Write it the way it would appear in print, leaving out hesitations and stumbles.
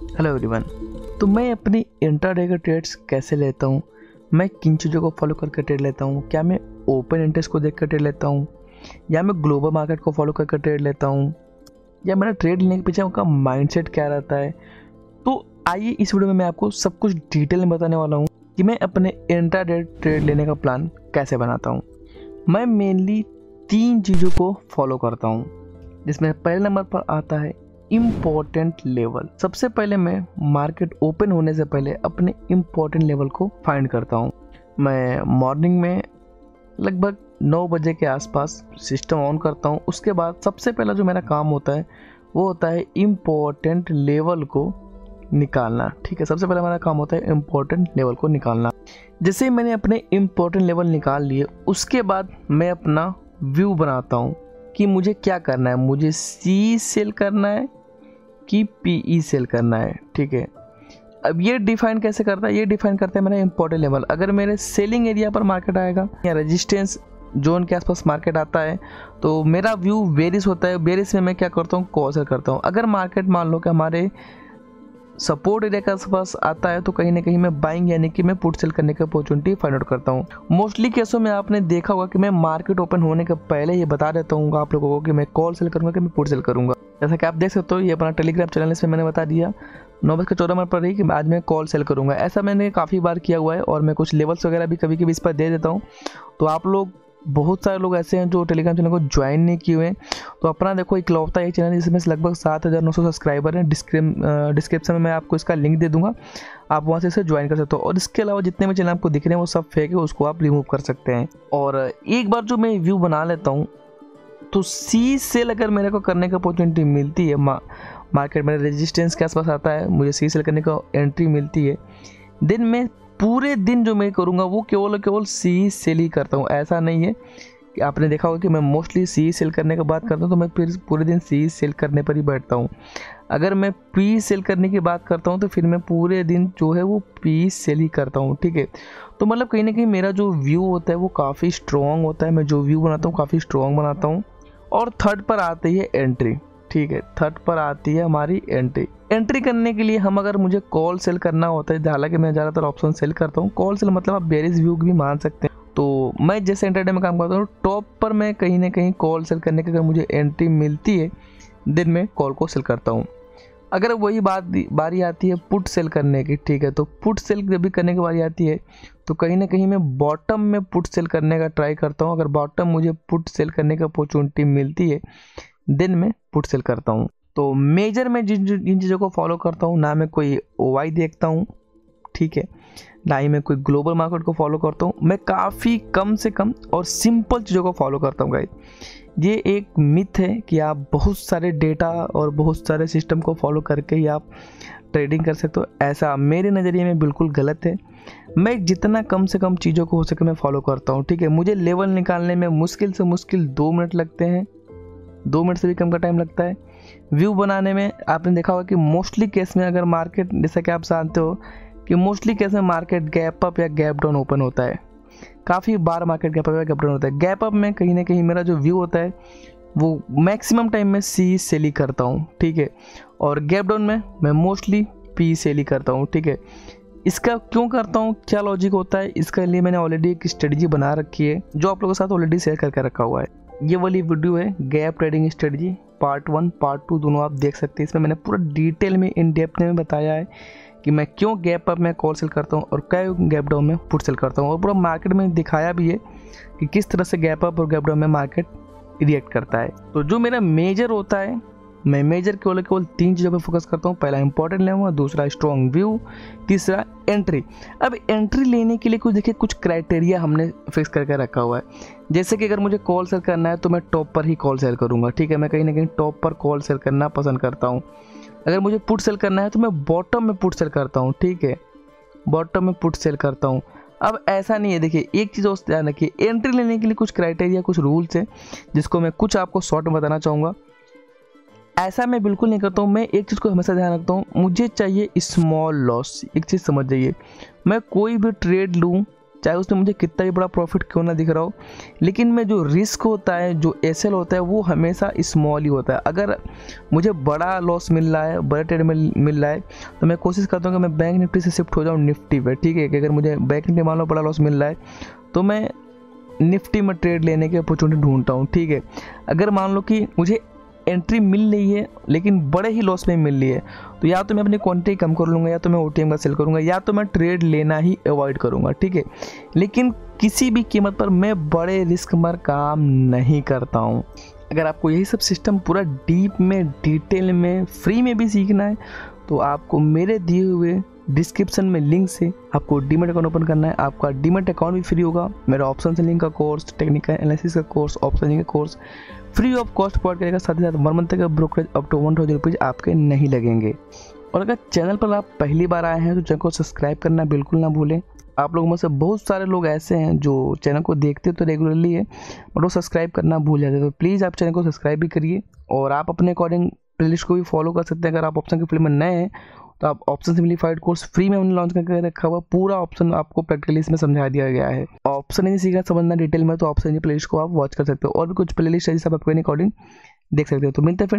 Hello everyone. तो मैं अपनी इंट्राडे के ट्रेड्स कैसे लेता हूँ, मैं किन चीज़ों को फॉलो करके ट्रेड लेता हूँ, क्या मैं ओपन इंटरेस्ट को देख कर ट्रेड लेता हूँ या मैं ग्लोबल मार्केट को फॉलो करके ट्रेड लेता हूँ या मेरा ट्रेड लेने के पीछे उनका माइंडसेट क्या रहता है। तो आइए इस वीडियो में मैं आपको सब कुछ डिटेल में बताने वाला हूँ कि मैं अपने इंट्राडे ट्रेड लेने का प्लान कैसे बनाता हूँ। मैं मेनली 3 चीज़ों को फॉलो करता हूँ, जिसमें पहले नंबर पर आता है इम्पोर्टेंट लेवल। सबसे पहले मैं मार्केट ओपन होने से पहले अपने इम्पोर्टेंट लेवल को फाइंड करता हूँ। मैं मॉर्निंग में लगभग 9 बजे के आसपास सिस्टम ऑन करता हूँ। उसके बाद सबसे पहला जो मेरा काम होता है वो होता है इम्पोर्टेंट लेवल को निकालना। ठीक है, सबसे पहले मेरा काम होता है इम्पोर्टेंट लेवल को निकालना। जैसे ही मैंने अपने इम्पोर्टेंट लेवल निकाल लिए, उसके बाद मैं अपना व्यू बनाता हूँ कि मुझे क्या करना है, मुझे सी सेल करना है कि पीई सेल करना है। ठीक है, अब ये डिफाइन कैसे करता है, ये डिफाइन करता है मेरा इंपॉर्टेंट लेवल। अगर मेरे सेलिंग एरिया पर मार्केट आएगा या रेजिस्टेंस जोन के आसपास मार्केट आता है तो मेरा व्यू बेरिश होता है। बेरिश में मैं क्या करता हूँ, कॉल सेल करता हूँ। अगर मार्केट मान लो कि हमारे सपोर्ट एरिया के आसपास आता है तो कहीं ना कहीं मैं बाइंग यानी कि मैं पुट सेल करने की अपॉर्चुनिटी फाइंड आउट करता हूँ। मोस्टली केसों में आपने देखा होगा कि मैं मार्केट ओपन होने के पहले ये बता देता हूँ आप लोगों को कि मैं कॉल सेल करूँगा कि मैं पुट सेल करूँगा। जैसा कि आप देख सकते हो, ये अपना टेलीग्राम चैनल इसमें मैंने बता दिया 9:14 पर ही कि आज मैं कॉल सेल करूँगा। ऐसा मैंने काफ़ी बार किया हुआ है और मैं कुछ लेवल्स वगैरह भी कभी कभी इस पर दे देता हूँ। तो आप लोग, बहुत सारे लोग ऐसे हैं जो टेलीग्राम चैनल को ज्वाइन नहीं किए हुए हैं, तो अपना देखो इकलौता एक चैनल जिसमें लगभग 7,900 सब्सक्राइबर हैं। डिस्क्रिप्शन में मैं आपको इसका लिंक दे दूंगा, आप वहां से इसे ज्वाइन कर सकते हो। और इसके अलावा जितने भी चैनल आपको दिख रहे हैं वो सब फेक है, उसको आप रिमूव कर सकते हैं। और एक बार जो मैं व्यू बना लेता हूँ तो सी सेल अगर मेरे को करने की अपॉर्चुनिटी मिलती है, मार्केट मेरे रेजिस्टेंस के आसपास आता है, मुझे सी सेल करने का एंट्री मिलती है, दिन में पूरे दिन जो मैं करूँगा वो केवल सी सेल ही करता हूँ। ऐसा नहीं है कि आपने देखा होगा कि मैं मोस्टली सी सेल करने की बात करता हूँ तो मैं फिर पूरे दिन सी सेल करने पर ही बैठता हूँ। अगर मैं पी सेल करने की बात करता हूँ तो फिर मैं पूरे दिन जो है वो पी सेल ही करता हूँ। ठीक है, तो मतलब कहीं ना कहीं मेरा जो व्यू होता है वो काफ़ी स्ट्रॉन्ग होता है। मैं जो व्यू बनाता हूँ काफ़ी स्ट्रॉन्ग बनाता हूँ। और थर्ड पर आती है एंट्री। ठीक है, थर्ड पर आती है हमारी एंट्री। एंट्री करने के लिए हम, अगर मुझे कॉल सेल करना होता है, हालांकि मैं ज़्यादातर ऑप्शन सेल करता हूँ, कॉल सेल मतलब आप बेरिश व्यू भी मान सकते हैं। तो मैं जैसे इंट्राडे में काम करता हूँ, टॉप पर मैं कहीं ना कहीं कॉल सेल करने की अगर मुझे एंट्री मिलती है, दिन में कॉल को सेल करता हूँ। अगर वही बारी आती है पुट सेल करने की, ठीक है, तो पुट सेल जब भी करने की बारी आती है तो कहीं ना कहीं मैं बॉटम में पुट सेल करने का ट्राई करता हूँ। अगर बॉटम मुझे पुट सेल करने की अपॉर्चुनिटी मिलती है, दिन में पुट सेल करता हूँ। तो मेजर में जिन चीज़ों को फॉलो करता हूँ, ना मैं कोई ओवाई देखता हूँ, ठीक है, ना ही मैं कोई ग्लोबल मार्केट को फॉलो करता हूँ। मैं काफ़ी कम से कम और सिंपल चीज़ों को फॉलो करता हूँ गाइस। ये एक मिथ है कि आप बहुत सारे डेटा और बहुत सारे सिस्टम को फॉलो करके ही आप ट्रेडिंग कर सकते हो। ऐसा मेरे नज़रिए में बिल्कुल गलत है। मैं जितना कम से कम चीज़ों को हो सके मैं फॉलो करता हूँ। ठीक है, मुझे लेवल निकालने में मुश्किल से मुश्किल 2 मिनट लगते हैं, 2 मिनट से भी कम का टाइम लगता है। व्यू बनाने में आपने देखा होगा कि मोस्टली केस में, अगर मार्केट, जैसा कि आप जानते हो कि मोस्टली केस में मार्केट गैप अप या गैप डाउन ओपन होता है। काफ़ी बार मार्केट गैप अप या गैप डाउन होता है। गैप अप में कहीं ना कहीं मेरा जो व्यू होता है वो मैक्सिमम टाइम में सी सेल ही करता हूँ। ठीक है, और गैप डाउन में मैं मोस्टली पी सेल ही करता हूँ। ठीक है, इसका क्यों करता हूँ, क्या लॉजिक होता है, इसके लिए मैंने ऑलरेडी एक स्ट्रेटजी बना रखी है जो आप लोगों के साथ ऑलरेडी शेयर करके रखा हुआ है। ये वाली वीडियो है gap trading strategy part 1 part 2 दोनों आप देख सकते हैं। इसमें मैंने पूरा डिटेल में इन डेप्थ में बताया है कि मैं क्यों गैप अप में कॉल सेल करता हूँ और क्यों गैप डाउन में पुट सेल करता हूँ, और पूरा मार्केट में दिखाया भी है कि किस तरह से गैप अप और गैप डाउन में मार्केट रिएक्ट करता है। तो जो मेरा मेजर होता है, मैं मेजर केवल 3 चीज़ों पर फोकस करता हूँ। पहला इंपॉर्टेंट लेवल, दूसरा स्ट्रॉन्ग व्यू, तीसरा एंट्री। अब एंट्री लेने के लिए कुछ देखिए, कुछ क्राइटेरिया हमने फिक्स करके रखा हुआ है। जैसे कि अगर मुझे कॉल सेल करना है तो मैं टॉप पर ही कॉल सेल करूँगा। ठीक है, मैं कहीं ना कहीं टॉप पर कॉल सेल करना पसंद करता हूँ। अगर मुझे पुट सेल करना है तो मैं बॉटम में पुट सेल करता हूँ। ठीक है, बॉटम में पुट सेल करता हूँ। अब ऐसा नहीं है, देखिए एक चीज़ और ध्यान रखिए, एंट्री लेने के लिए कुछ क्राइटेरिया, कुछ रूल्स हैं जिसको मैं कुछ आपको शॉर्ट में बताना चाहूँगा। ऐसा मैं बिल्कुल नहीं करता हूँ। मैं एक चीज़ को हमेशा ध्यान रखता हूँ, मुझे चाहिए स्मॉल लॉस। एक चीज़ समझ जाइए, मैं कोई भी ट्रेड लूँ चाहे उसमें मुझे कितना भी बड़ा प्रॉफिट क्यों ना दिख रहा हो, लेकिन में जो रिस्क होता है, जो एसएल होता है, वो हमेशा स्मॉल ही होता है। अगर मुझे बड़ा लॉस मिल रहा है, बड़ा ट्रेड मिल रहा है, तो मैं कोशिश करता हूँ कि मैं बैंक निफ्टी से शिफ्ट हो जाऊँ निफ्टी पे, ठीक है। कि अगर मुझे बैंक निफ्टी मान लो बड़ा लॉस मिल रहा है, तो मैं निफ्टी में ट्रेड लेने की अपॉर्चुनिटी ढूंढता हूँ, ठीक है। अगर मान लो कि मुझे एंट्री मिल रही है लेकिन बड़े ही लॉस में मिल रही है, तो या तो मैं अपनी क्वांटिटी कम कर लूँगा, या तो मैं ओटीएम का सेल करूँगा, या तो मैं ट्रेड लेना ही अवॉइड करूँगा, ठीक है। लेकिन किसी भी कीमत पर मैं बड़े रिस्क पर काम नहीं करता हूँ। अगर आपको यही सब सिस्टम पूरा डीप में, डिटेल में, फ्री में भी सीखना है, तो आपको मेरे दिए हुए डिस्क्रिप्शन में लिंक से आपको डीमैट अकाउंट ओपन करना है। आपका डीमैट अकाउंट भी फ्री होगा। मेरा ऑप्शन सेलिंग का कोर्स, टेक्निकल एनालिसिस का कोर्स, ऑप्शन सेलिंग का course free of cost provide करेगा। साथ ही साथ 1 मंथ का ब्रोकरेज अप टू 1000 रुपीज़ आपके नहीं लगेंगे। और अगर चैनल पर आप पहली बार आए हैं तो चैनल को सब्सक्राइब करना बिल्कुल ना भूलें। आप लोगों में से बहुत सारे लोग ऐसे हैं जो चैनल को देखते तो रेगुलरली है, बट वो सब्सक्राइब करना भूल जाते हैं। तो प्लीज़ आप चैनल को सब्सक्राइब भी करिए, और आप अपने अकॉर्डिंग प्लेलिस्ट को भी फॉलो कर सकते हैं। अगर आप ऑप्शन के फील्ड में नए हैं तो आप ऑप्शन सिंप्लीफाइड कोर्स फ्री में हमने लॉन्च करके रखा हुआ, पूरा ऑप्शन आपको प्रैक्टिकली इसमें समझा दिया गया है। ऑप्शन नहीं सीखना, समझना डिटेल में, तो ऑप्शन प्लेलिस्ट को आप वॉच कर सकते हो, और भी कुछ प्लेलिस्ट है जिसे आप अपने अकॉर्डिंग देख सकते हो। तो मिलते हैं फिर